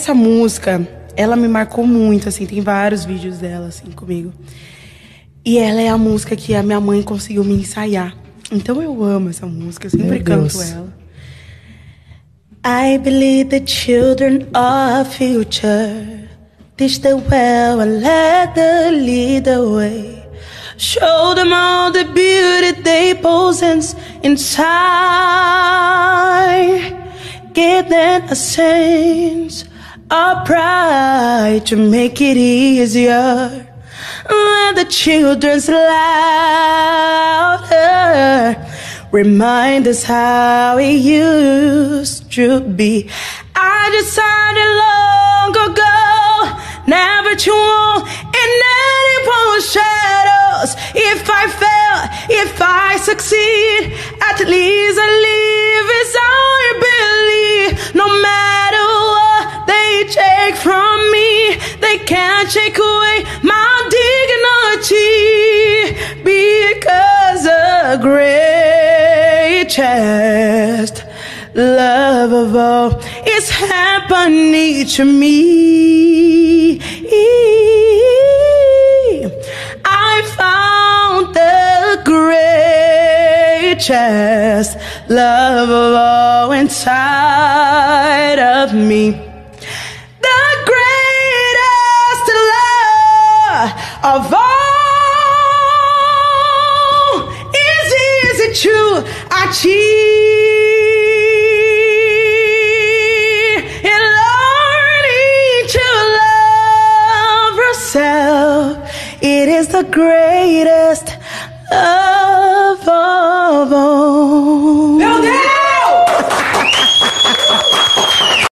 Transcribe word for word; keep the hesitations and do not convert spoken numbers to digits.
essa música, ela me marcou muito, assim, tem vários vídeos dela, assim, comigo. E ela é a música que a minha mãe conseguiu me ensaiar. Então eu amo essa música, eu sempre canto ela. I believe the children are future. Teach them well and let them lead the way. Show them all the beauty they possess inside. Give them a sense of pride to make it easier. Let the children's laughter remind us how it used to be. I decided long ago never to walk in anyone's shadows. If I fail, if I succeed, at least I live as I believe. No matter what they take from me, they can't take away my dignity, because the greatest love of all is happening to me. I found the greatest love of all inside of me. The greatest love of all is easy to achieve. In learning to love yourself, it is the greatest